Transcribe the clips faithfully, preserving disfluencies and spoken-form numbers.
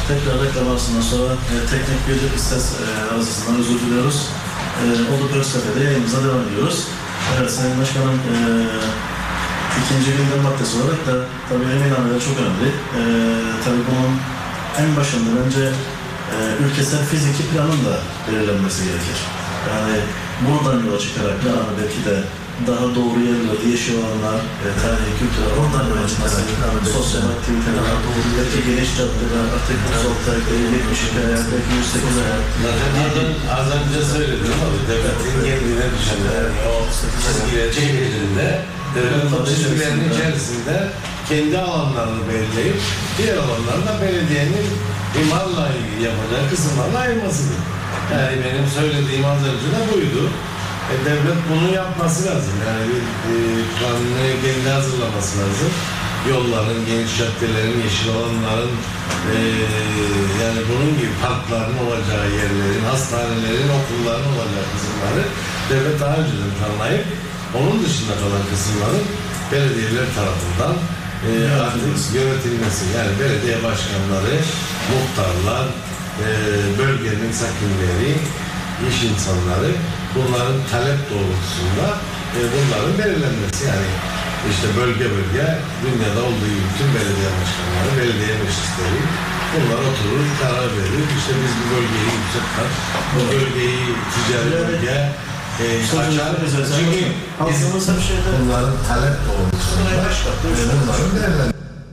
tekrar reklam arasından sonra e, teknik bir istes e, arızasından özür diliyoruz. E, Ordu Pörs Kafe'de yayınımıza devam ediyoruz. Evet Sayın Başkanım, e, ikinci gündem maddesi olarak da tabii eminhaneler çok önemli. E, tabii bunun en başında önce e, ülkesel fiziki planın da belirlenmesi gerekir. Yani buradan yola çıkarak planı belki de daha doğru yerlerde yeşil alanlar, e, tarihi kültürel oradan yola çıkması, sosyal aktiviteler, belki geniş caddeler, artık uzaklık, yetmiş iki ayar, belki yüz sekiz ayar. Zaten az önce söyledim abi, devletin kendine düşen o çizgiler çekildiğinde devlet o çizgilerin içerisinde kendi alanlarını belirleyip diğer alanları da belediyenin imarla ilgili yapacağı kısımlarla ayırmasıdır. Yani benim söylediğim az önce de buydu. E, devlet bunu yapması lazım. Yani e, planını kendi hazırlaması lazım. Yolların, geniş caddelerin, yeşil alanların, e, yani bunun gibi parkların olacağı yerlerin, hastanelerin, okulların olacağı kısımları devlet daha önceden planlayıp onun dışında kalan kısımların belediyeler tarafından e, artık yönetilmesi. Yani belediye başkanları, muhtarlar, e, bölgenin sakinleri, iş insanları, bunların talep doğrultusunda e, bunların belirlenmesi. Yani işte bölge bölge dünyada olduğu gibi tüm belediye başkanları, belediye meclisleri bunlar oturur, karar verir. İşte biz bu bölgeyi yükseltmek, bu bölgeyi ticari bölge e, açar. Çünkü aslında bir şeyde bunların talep doğrultusunda bunların belirlenmesi.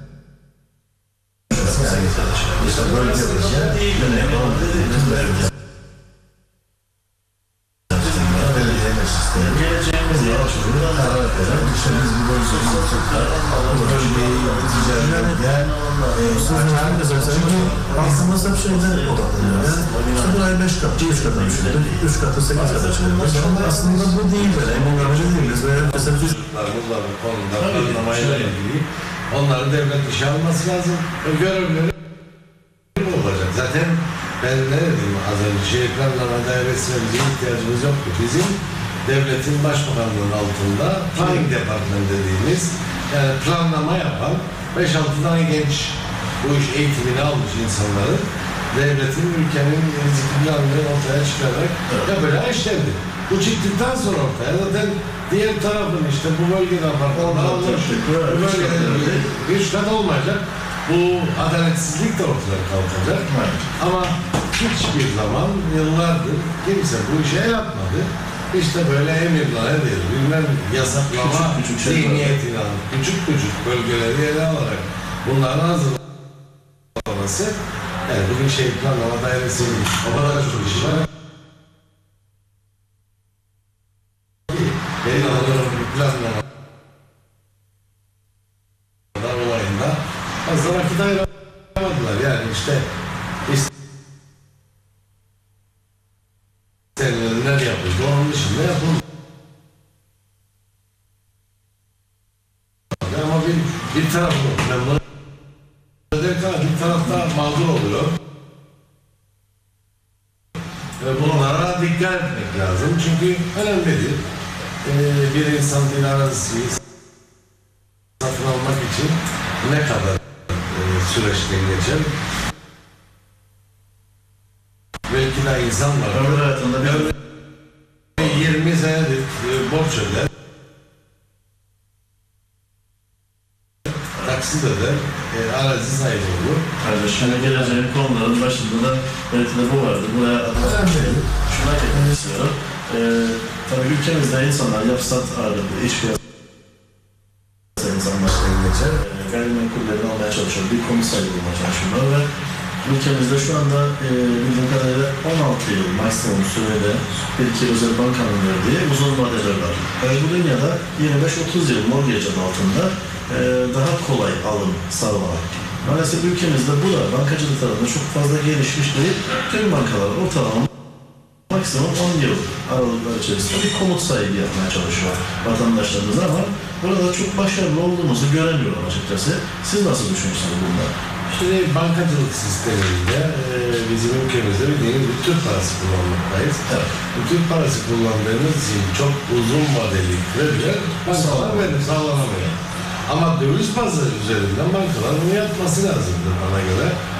Yani işte bölge bölge geleceğimiz yaşıyoruz. Karar veren işte biz bu bölgeyi yükseltmek, bu bölgeyi ticari bölge aslında hep şeyden odaklanıyor. Yani işte burayı beş katı, üç katı düşündük, üç katı, sekiz katı düşündük. Aslında bu değil böyle, eminlerce değiliz. Mesela çocuklarımızla bu konuda planlamayla ilgili onların devlet işe alması lazım. Görevleri bu olacak. Zaten ben ne dedim az önce, şehir planlama dairesine bizim ihtiyacımız yoktu. Bizim devletin başbakanlığının altında planning department dediğimiz, yani planlama yapan beş altı tane genç, bu iş eğitimini almış insanların devletin, ülkenin planını ortaya çıkararak evet. yapacağı işlerdi. Bu çıktıktan sonra ortaya zaten diğer tarafın işte bu bölgede apartmanlar almış, bu bölgede üç kat olmayacak. Bu adaletsizlik de ortadan kalkacak. Evet. Ama hiçbir zaman yıllardır kimse bu işe el atmadı. İşte böyle emirler edilir, bilmem yasaklama zihniyetini alıp küçük küçük bölgeleri ele alarak bunların hazırlanması, yani bugün şehir planlama dairesinin o kadar çok işi var. Benim anladığım bir planlama olayında fazla vakit ayıramadılar. Yani işte neler yapıldı, onun dışında yapıldı. Ama bir, bir taraf bu. Ben bunu derken bir tarafta mağdur oluyor. Ve bunlara dikkat etmek lazım. Çünkü önemlidir. Ee, bir insan bir arazisi satın almak için ne kadar e, süreçten geçer? Belki de insan var. ömür hayatında bir yirmi senedir borç öder. Taksit öder. E, arazi sahibi olur. Kardeşim, geleceğin konuların başında da belki de bu vardı. Buraya adım şuna eklemek istiyorum. Ee, tabii ülkemizde insanlar yapısal ağırlıklı iş piyasası insanlarla geçer. Ee, gayrimenkullerini almaya çalışıyor. Bir konu sahibi olmaya çalışıyorlar ve ülkemizde şu anda e, bildiğim kadarıyla on altı yıl maksimum sürede bir iki özel bankanın verdiği uzun vadeler var. Yani bu dünyada yirmi beş otuz yıl mortgage adı altında e, daha kolay alım sağlamak. Maalesef ülkemizde bu da bankacılık tarafında çok fazla gelişmiş değil. Tüm bankalar ortalama maksimum on yıl aralıklar içerisinde bir komut sahibi yapmaya çalışıyor vatandaşlarımız ama burada çok başarılı olduğumuzu göremiyorum açıkçası. Siz nasıl düşünüyorsunuz bunlar? Şimdi bankacılık sisteminde e, bizim ülkemizde bildiğiniz bir Türk parası kullanmaktayız. Evet. Bu Türk parası kullandığımız için çok uzun vadeli krediler bankalar verip sağlanamıyor. Ama döviz pazarı üzerinden bankalar bunu yapması lazımdır bana göre.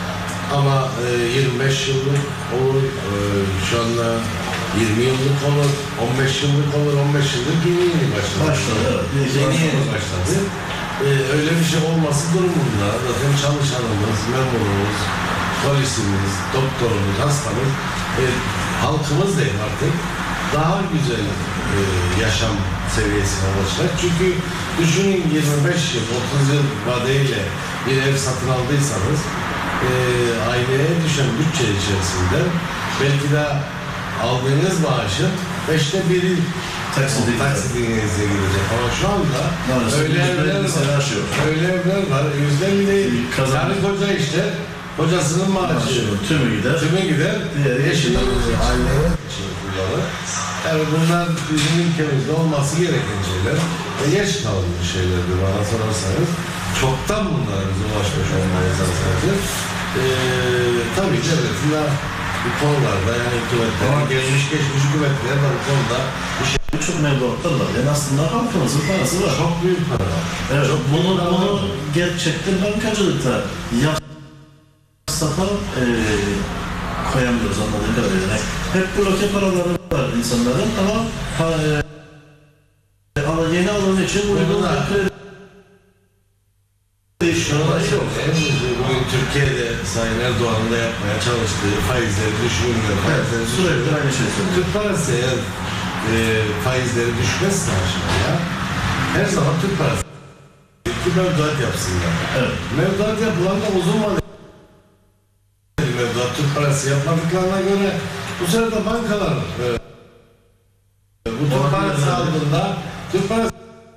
Ama e, yirmi beş yıllık olur, e, şu anda yirmi yıllık olur, on beş yıllık olur, on beş yıllık yeni yeni başladı. Başladı, evet. Yeni yeni başladı. E, öyle bir şey olması durumunda zaten çalışanımız, memurumuz, polisimiz, doktorumuz, hastamız, e, halkımız değil artık daha güzel e, yaşam seviyesine ulaşacak. Çünkü düşünün yirmi beş yıl, otuz yıl vadeyle bir ev satın aldıysanız e, aileye düşen bütçe içerisinde belki de aldığınız maaşın beşte biri taksidinize gidecek. Ama şu anda maalesef öyle evler var, öyle evler var, yüzde mi değil. Yani koca işte, kocasının maaşı tümü gider, tümü gider, eşinin aileye kullanır. Yani bunlar bizim ülkemizde olması gereken şeyler ve geç kalınmış şeylerdir bana sorarsanız. Çoktan bunlara bize ulaşmış olmamız lazımdır. Ee, tabii devletin de bu konularda yani hükümetler, gelmiş geçmiş hükümetler de bu konuda bir şey... Çok mevduatlar var. Yani aslında halkımızın parası var. Çok büyük para var. Evet, çok bunu, para bunu var. gerçekten bankacılıkta yapsata e, koyamıyoruz anladığım kadarıyla. Yani hep bloke paraları var insanların ama ha, e, yeni alım için uygun kredi değişiyorlar. Bugün Türkiye'de Sayın Erdoğan'ın da yapmaya çalıştığı faizleri düşürmüyor. Faizleri evet, sürekli aynı şey söylüyor. Türk parası eğer e, faizleri düşmezse aşağıya her zaman Türk parası ki mevduat yapsınlar. Evet. Mevduat yapılan da uzun vadeli mevduat Türk parası yapmadıklarına göre bu sefer de bankalar e, bu Türk parası aldığında Türk parası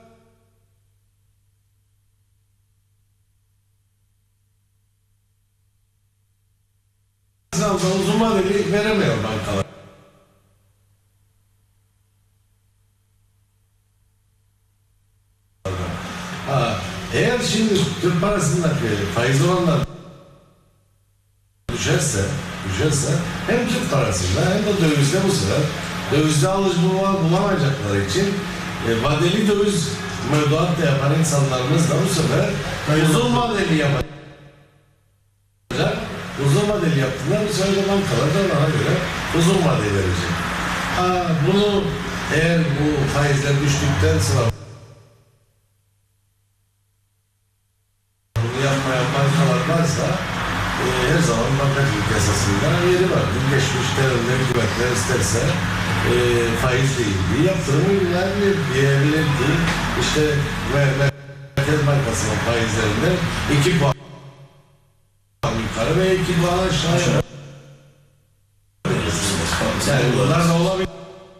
uzun vadeli veremiyor bankalar. Ha, eğer şimdi Türk parasındaki faiz oranları düşerse, düşerse hem Türk parasında hem de dövizde bu sefer dövizde alıcı bulamayacakları için e, vadeli döviz mevduat da yapan insanlarımız da bu sefer uzun vadeli yapacak. Uzun vadeli yaptığında bu sefer de bankalar da bana göre uzun vadeli verecek. Ha, bunu eğer bu faizler düştükten sonra bunu yapmayan bankalar varsa e, her zaman bankacılık yasasında yeri vardır. Geçmiş dönemde hükümetler isterse e, faiz değildi. Yaptırımı diyebilirdi. İşte Merkez Bankası'nın faizlerinde iki puan yukarı ve iki puan aşağı. Yani bunlar da olabilir.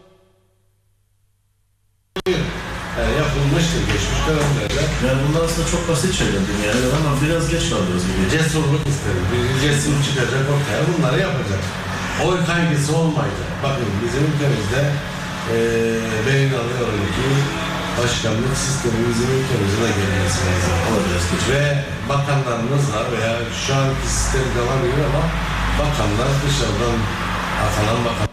Yani yapılmıştır geçmiş dönemlerde. Yani bunlar aslında çok basit şeyler dünyada ama biraz geç kalıyoruz gibi. Cesurluk isterim. Bir cesur çıkacak ortaya bunları yapacak. Oy kaygısı olmayacak. Bakın bizim ülkemizde ee, ben inanıyorum ki başkanlık sistemi bizim ülkemize de gelmesi lazım. Ve bakanlarımızla veya şu anki sistem devam ediyor ama bakanlar dışarıdan atanan bakan